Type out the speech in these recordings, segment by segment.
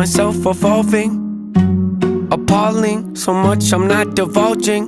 myself evolving. Appalling, so much I'm not divulging.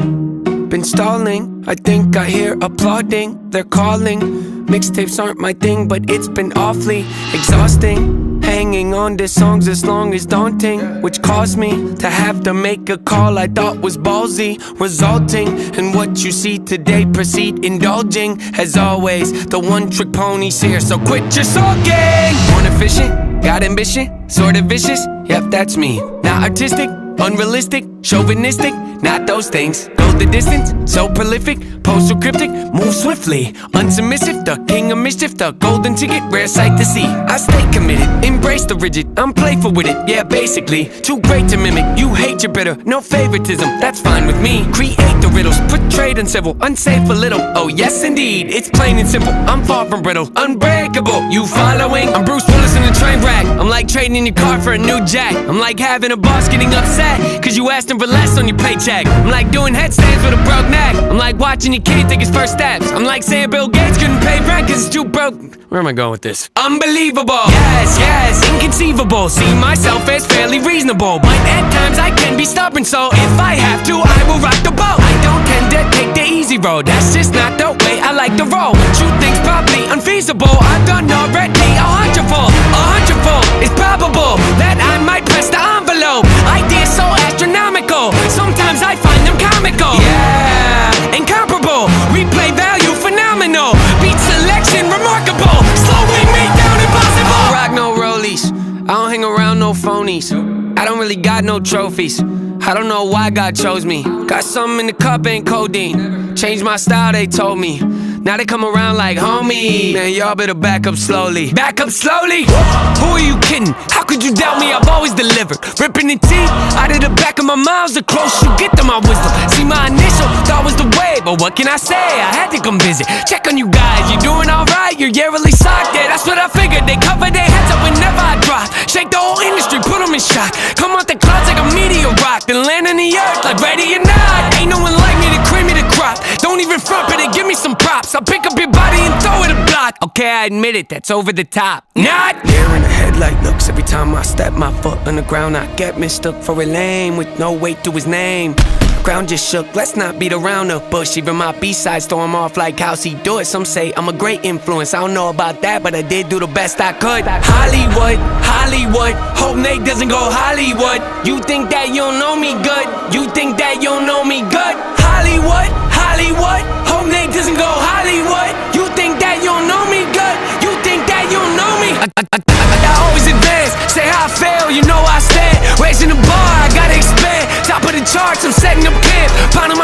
Been stalling, I think I hear applauding. They're calling, mixtapes aren't my thing, but it's been awfully exhausting. Hanging on to songs as long as daunting, which caused me to have to make a call I thought was ballsy, resulting in what you see today. Proceed indulging, as always, the one-trick pony's here, so quit your sulking. Born efficient, got ambition, sort of vicious, yep, that's me. Not artistic, unrealistic, chauvinistic, not those things. Go the distance, so prolific, pose so cryptic, move swiftly. Unsubmissive, the king of mischief, the golden ticket, rare sight to see. I stay committed, embrace the rigid, I'm playful with it, yeah, basically. Too great to mimic, you hate your bitter, no favoritism, that's fine with me. Create the riddles, portrayed uncivil, unsafe a little, oh yes indeed. It's plain and simple, I'm far from brittle, unbreakable, you following? I'm Bruce Willis in a train wreck, I'm like trading your car for a new jack. I'm like having a boss getting upset, cause you asked him for less on your paycheck. I'm like doing headstands with a broke neck. I'm like watching your kid take his first steps. I'm like saying Bill Gates couldn't pay rent cause it's too broke. Where am I going with this? Unbelievable, yes, yes, inconceivable. See myself as fairly reasonable, but at times I can be stubborn, so if I have to, I will rock the boat. I don't tend to take the easy road, that's just not the way I like to roll. True things probably unfeasible, I've done already a hundredfold. A hundredfold is probable that I might press the envelope. Ideas so astronomical, sometimes I find them comical. Yeah, incomparable, replay value phenomenal. Beat selection remarkable, slowing me down impossible. I don't rock no rollies, I don't hang around no phonies. I don't really got no trophies, I don't know why God chose me. Got something in the cup, ain't codeine. Changed my style, they told me. Now they come around like homie. Man, y'all better back up slowly. Back up slowly? Who are you kidding? How could you doubt me? I've always delivered. Ripping the teeth out of the back of my mouth. The closer you get to my wisdom. See, my initial thought was the way, but what can I say? I had to come visit. Check on you guys, you doing alright? You're yearly socked, yeah, that's what I figured. They cover their heads up whenever I drop. Shake the whole industry, put them in shock. Come out the clouds like a meteor rock, then land on the earth like ready or not. Ain't no one like me to cream me the crop. Don't even front, but they give me some props. I'll pick up your body and throw it a block. Okay, I admit it, that's over the top. Not there in the headlight looks. Every time I step my foot on the ground, I get mistook for a lame with no weight to his name. Ground just shook, let's not beat around the bush. Even my B-sides throw him off like how's he do it. Some say I'm a great influence, I don't know about that, but I did do the best I could. Hollywood, Hollywood, hope Nate doesn't go Hollywood. You think that you don't know me good, you think that you don't know me good. Hollywood, Hollywood, hope Nate doesn't go Hollywood. You think that you don't know me good, you think that you don't know me. I always advance, say how I fail, you know I stand. Raising the bar, I gotta expand. Top of the charts, I'm setting up camp. Pounding